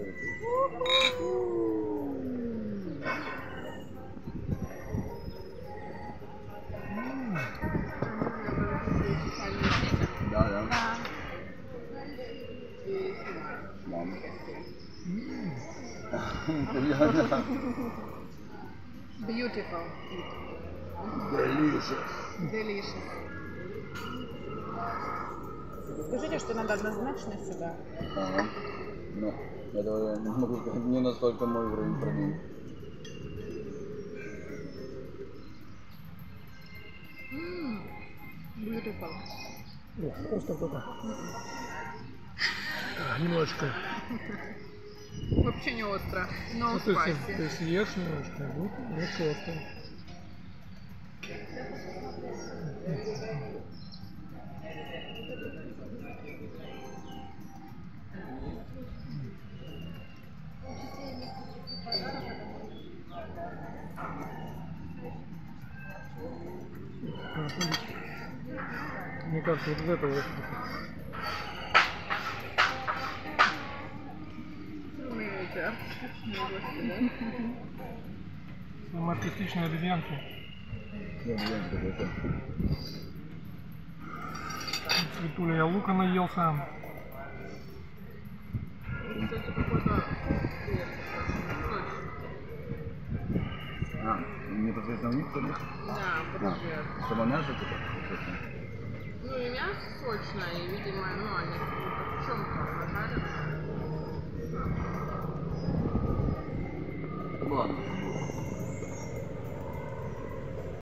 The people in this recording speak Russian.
Да, да. Мам. Beautiful. Delicious. Delicious. Скажите, что надо однозначно сюда. Ага. Ну, этого я не могу сказать, не настолько мой уровень продвинут. Beautiful. Просто кто-то. Немножко. Вообще не остро. No Ты spicy. съешь немножко, будет немножко остро. Мне кажется, вот из этого вот. Самые артистичные обезьянки. Светуля, я лука наелся. Непосредственно у них что ли? Да, подожди. Само мясо типа? Ну и мясо сочное, и, видимо, ну они в чем-то нажарят. Ладно.